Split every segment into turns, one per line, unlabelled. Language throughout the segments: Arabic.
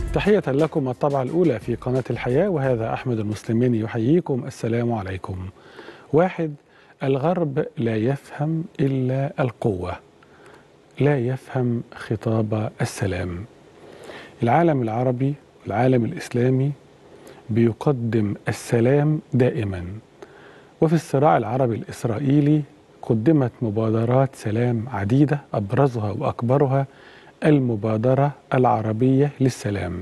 تحية لكم الطبعة الأولى في قناة الحياة، وهذا أحمد المسلميني يحييكم. السلام عليكم. واحد، الغرب لا يفهم إلا القوة، لا يفهم خطاب السلام. العالم العربي والعالم الإسلامي بيقدم السلام دائما، وفي الصراع العربي الإسرائيلي قدمت مبادرات سلام عديدة، أبرزها وأكبرها المبادرة العربية للسلام.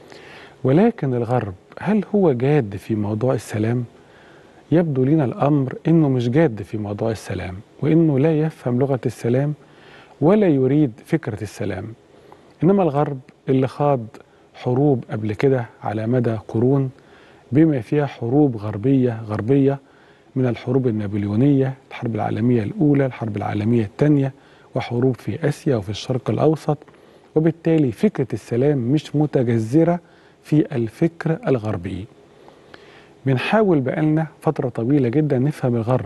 ولكن الغرب هل هو جاد في موضوع السلام؟ يبدو لنا الأمر أنه مش جاد في موضوع السلام، وأنه لا يفهم لغة السلام ولا يريد فكرة السلام. إنما الغرب اللي خاض حروب قبل كده على مدى قرون، بما فيها حروب غربية من الحروب النابليونية، الحرب العالمية الأولى، الحرب العالمية الثانية، وحروب في آسيا وفي الشرق الأوسط. وبالتالي فكرة السلام مش متجذرة في الفكر الغربي. بنحاول بقالنا فترة طويلة جدا نفهم الغرب.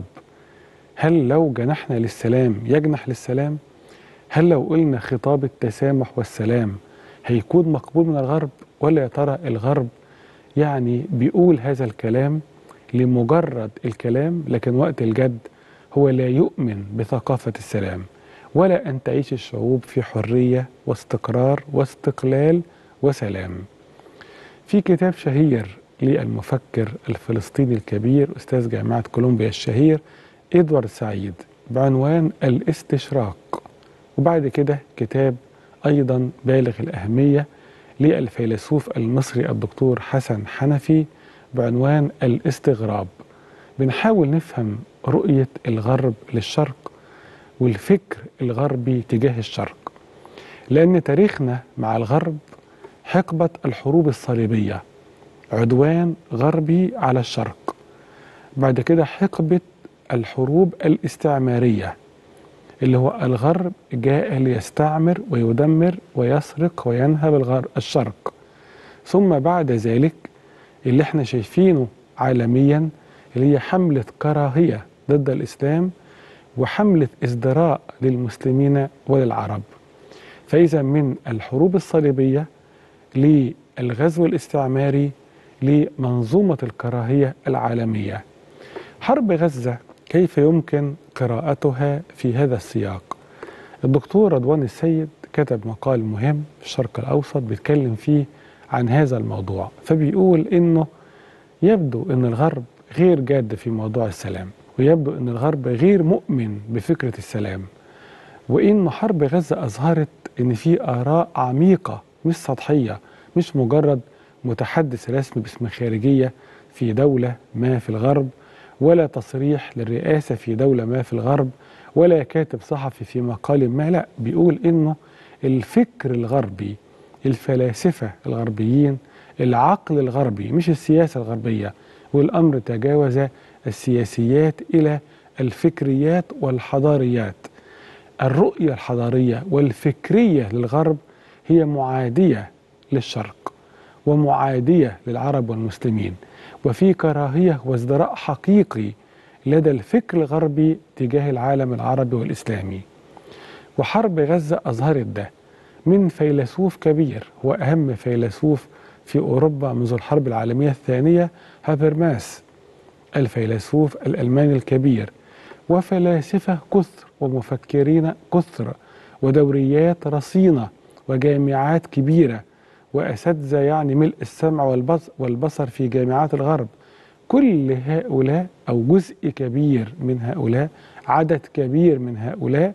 هل لو جنحنا للسلام يجنح للسلام؟ هل لو قلنا خطاب التسامح والسلام هيكون مقبول من الغرب؟ ولا يا ترى الغرب يعني بيقول هذا الكلام لمجرد الكلام، لكن وقت الجد هو لا يؤمن بثقافة السلام ولا أن تعيش الشعوب في حرية واستقرار واستقلال وسلام. في كتاب شهير للمفكر الفلسطيني الكبير أستاذ جامعة كولومبيا الشهير إدوارد سعيد بعنوان الاستشراق، وبعد كده كتاب أيضا بالغ الأهمية للفيلسوف المصري الدكتور حسن حنفي بعنوان الاستغراب. بنحاول نفهم رؤية الغرب للشرق والفكر الغربي تجاه الشرق، لأن تاريخنا مع الغرب حقبة الحروب الصليبية، عدوان غربي على الشرق، بعد كده حقبة الحروب الاستعمارية اللي هو الغرب جاء ليستعمر ويدمر ويسرق وينهب الشرق، ثم بعد ذلك اللي احنا شايفينه عالميا اللي هي حملة كراهية ضد الإسلام وحملة ازدراء للمسلمين وللعرب. فإذا من الحروب الصليبية للغزو الاستعماري لمنظومة الكراهية العالمية. حرب غزة كيف يمكن قراءتها في هذا السياق؟ الدكتور رضوان السيد كتب مقال مهم في الشرق الأوسط بيتكلم فيه عن هذا الموضوع، فبيقول إنه يبدو أن الغرب غير جاد في موضوع السلام، ويبدو أن الغرب غير مؤمن بفكرة السلام، وإن حرب غزة أظهرت أن في آراء عميقة مش سطحية، مش مجرد متحدث رسمي باسم خارجية في دولة ما في الغرب، ولا تصريح للرئاسة في دولة ما في الغرب، ولا كاتب صحفي في مقال ما. لا، بيقول إنه الفكر الغربي، الفلاسفة الغربيين، العقل الغربي مش السياسة الغربية، والأمر تجاوز السياسيات إلى الفكريات والحضاريات. الرؤية الحضارية والفكرية للغرب هي معادية للشرق ومعادية للعرب والمسلمين، وفي كراهية وازدراء حقيقي لدى الفكر الغربي تجاه العالم العربي والإسلامي. وحرب غزة أظهرت ده من فيلسوف كبير، هو أهم فيلسوف في أوروبا منذ الحرب العالمية الثانية، هابرماس الفيلسوف الألماني الكبير، وفلاسفة كثر ومفكرين كثر ودوريات رصينة وجامعات كبيرة وأساتذة يعني ملء السمع والبصر في جامعات الغرب. كل هؤلاء أو جزء كبير من هؤلاء، عدد كبير من هؤلاء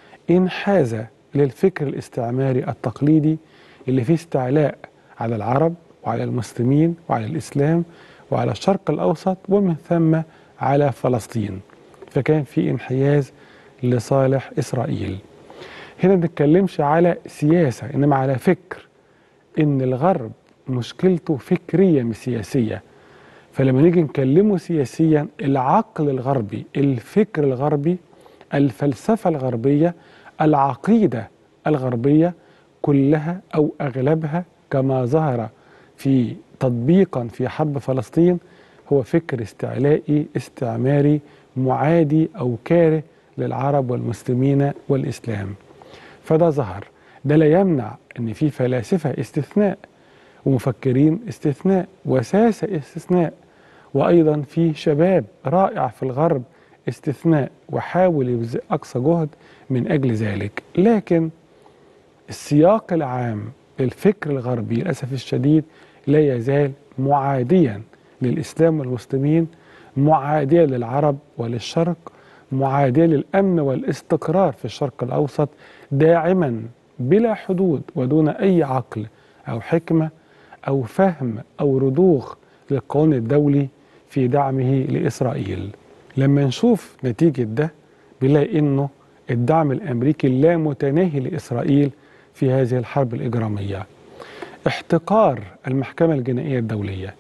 انحاز للفكر الاستعماري التقليدي اللي فيه استعلاء على العرب وعلى المسلمين وعلى الإسلام وعلى الشرق الأوسط ومن ثم على فلسطين. فكان في انحياز لصالح إسرائيل. هنا ما نتكلمش على سياسة إنما على فكر، إن الغرب مشكلته فكرية مش سياسية. فلما نيجي نكلمه سياسيا، العقل الغربي، الفكر الغربي، الفلسفة الغربية، العقيدة الغربية كلها أو أغلبها كما ظهر في تطبيقا في حرب فلسطين هو فكر استعلائي استعماري معادي أو كاره للعرب والمسلمين والإسلام. فده ظهر. ده لا يمنع أن في فلاسفة استثناء، ومفكرين استثناء وساسة استثناء، وأيضا في شباب رائع في الغرب استثناء، وحاول يبذل أقصى جهد من أجل ذلك. لكن السياق العام للفكر الغربي للأسف الشديد لا يزال معاديا للإسلام والمسلمين، معاديا للعرب وللشرق، معاديا للأمن والاستقرار في الشرق الأوسط، داعما بلا حدود ودون أي عقل أو حكمة أو فهم أو رضوخ للقانون الدولي في دعمه لإسرائيل. لما نشوف نتيجة ده بنلاقي إنه الدعم الأمريكي لا متناهي لإسرائيل في هذه الحرب الإجرامية، احتقار المحكمة الجنائية الدولية،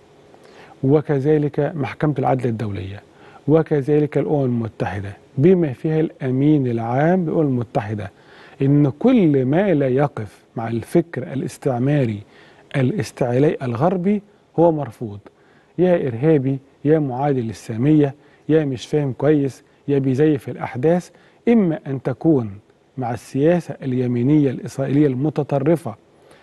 وكذلك محكمة العدل الدولية، وكذلك الأمم المتحدة بما فيها الأمين العام للأمم المتحدة، إن كل ما لا يقف مع الفكر الاستعماري الاستعلائي الغربي هو مرفوض. يا إرهابي، يا معادي للسامية، يا مش فاهم كويس، يا بيزيف الأحداث. إما أن تكون مع السياسة اليمينية الإسرائيلية المتطرفة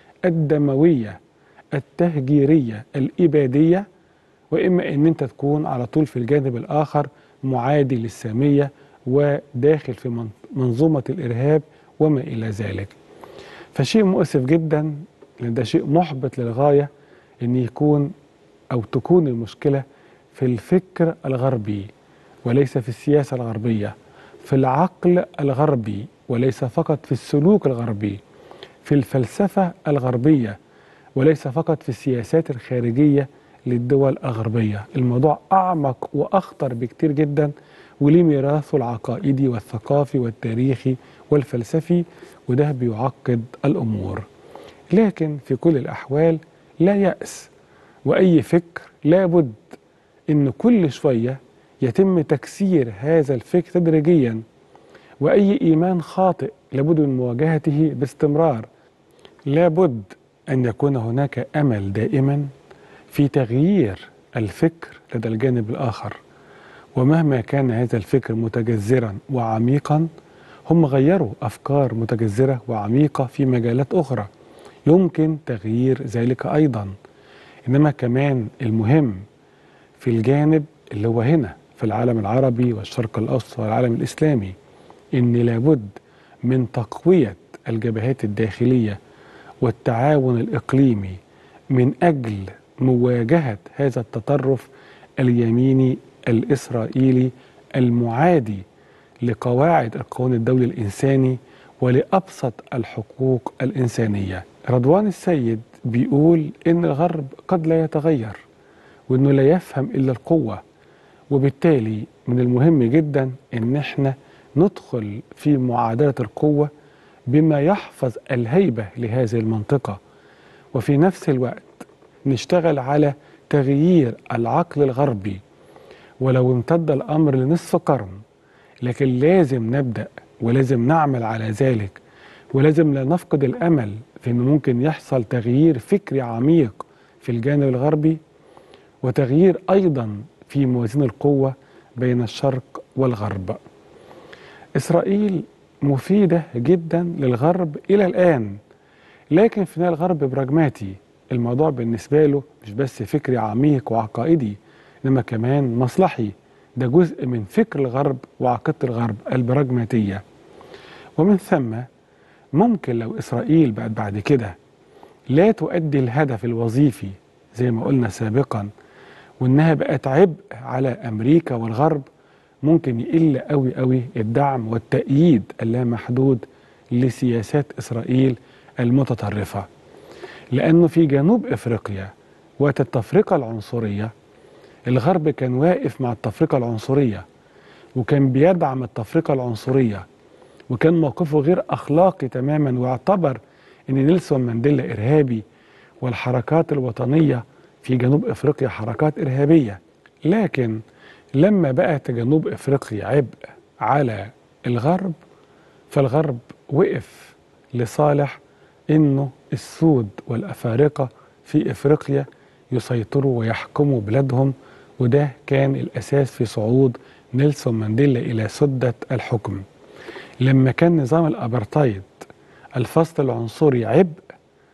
الدموية التهجيرية الإبادية، وإما أن أنت تكون على طول في الجانب الآخر معادي للسامية وداخل في منظومة الإرهاب وما إلى ذلك. فشيء مؤسف جدا، لأن ده شيء محبط للغاية أن يكون أو تكون المشكلة في الفكر الغربي وليس في السياسة الغربية، في العقل الغربي وليس فقط في السلوك الغربي، في الفلسفة الغربية وليس فقط في السياسات الخارجية للدول الغربية. الموضوع أعمق وأخطر بكتير جدا، وليه ميراثه العقائدي والثقافي والتاريخي والفلسفي، وده بيعقد الأمور. لكن في كل الأحوال لا يأس، وأي فكر لابد إن كل شوية يتم تكسير هذا الفكر تدريجيا، وأي إيمان خاطئ لابد من مواجهته باستمرار. لابد أن يكون هناك أمل دائما في تغيير الفكر لدى الجانب الآخر، ومهما كان هذا الفكر متجذرا وعميقا، هم غيروا أفكار متجذرة وعميقة في مجالات أخرى يمكن تغيير ذلك أيضا. إنما كمان المهم في الجانب اللي هو هنا في العالم العربي والشرق الأوسط والعالم الإسلامي، إن لابد من تقوية الجبهات الداخلية والتعاون الإقليمي من أجل مواجهة هذا التطرف اليميني الإسرائيلي المعادي لقواعد القانون الدولي الإنساني ولأبسط الحقوق الإنسانية. رضوان السيد بيقول إن الغرب قد لا يتغير، وإنه لا يفهم إلا القوة، وبالتالي من المهم جدا إن احنا ندخل في معادلة القوة بما يحفظ الهيبة لهذه المنطقة، وفي نفس الوقت نشتغل على تغيير العقل الغربي. ولو امتد الأمر لنصف قرن، لكن لازم نبدأ ولازم نعمل على ذلك، ولازم لا نفقد الأمل في أنه ممكن يحصل تغيير فكري عميق في الجانب الغربي، وتغيير أيضا في موازين القوة بين الشرق والغرب. إسرائيل مفيدة جدا للغرب إلى الآن، لكن في النهاية الغرب براجماتي. الموضوع بالنسبة له مش بس فكري عميق وعقائدي، إنما كمان مصلحي. ده جزء من فكر الغرب وعقيدة الغرب البراجماتية. ومن ثم ممكن لو إسرائيل بقت بعد كده لا تؤدي الهدف الوظيفي زي ما قلنا سابقا، وإنها بقت عبء على أمريكا والغرب، ممكن يقل قوي قوي الدعم والتأييد اللامحدود لسياسات إسرائيل المتطرفة. لأنه في جنوب إفريقيا وقت التفرقة العنصرية، الغرب كان واقف مع التفرقة العنصرية، وكان بيدعم التفرقة العنصرية، وكان موقفه غير أخلاقي تماما، واعتبر أن نيلسون مانديلا إرهابي والحركات الوطنية في جنوب إفريقيا حركات إرهابية. لكن لما بقت جنوب إفريقيا عبء على الغرب، فالغرب وقف لصالح إنه السود والأفارقة في إفريقيا يسيطروا ويحكموا بلادهم، وده كان الأساس في صعود نيلسون مانديلا إلى سدة الحكم. لما كان نظام الأبرتايد الفصل العنصري عبء،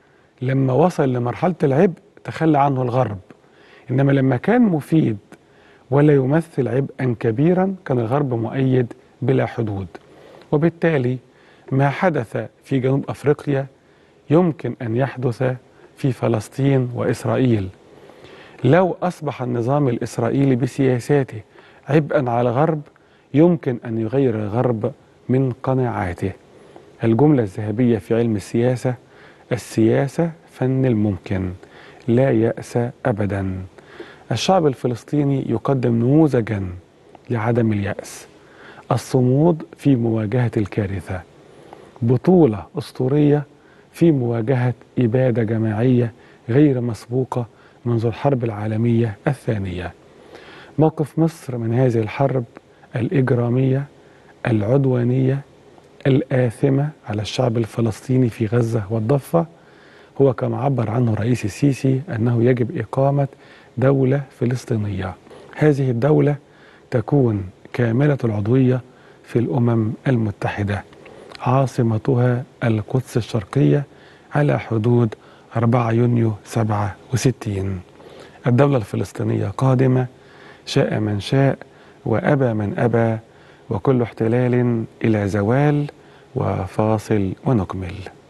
لما وصل لمرحلة العبء تخلى عنه الغرب، إنما لما كان مفيد ولا يمثل عبئا كبيرا كان الغرب مؤيد بلا حدود. وبالتالي ما حدث في جنوب أفريقيا يمكن أن يحدث في فلسطين وإسرائيل. لو أصبح النظام الإسرائيلي بسياساته عبئا على الغرب يمكن أن يغير الغرب من قناعاته. الجملة الذهبية في علم السياسة: السياسة فن الممكن، لا يأس أبدا. الشعب الفلسطيني يقدم نموذجا لعدم اليأس، الصمود في مواجهة الكارثة، بطولة أسطورية في مواجهة إبادة جماعية غير مسبوقة منذ الحرب العالمية الثانية. موقف مصر من هذه الحرب الإجرامية العدوانية الآثمة على الشعب الفلسطيني في غزة والضفة هو كما عبر عنه الرئيس السيسي أنه يجب إقامة دولة فلسطينية. هذه الدولة تكون كاملة العضوية في الأمم المتحدة، عاصمتها القدس الشرقية على حدود 4 يونيو 67. الدولة الفلسطينية قادمة، شاء من شاء وأبى من أبى، وكل احتلال إلى زوال. وفاصل ونكمل.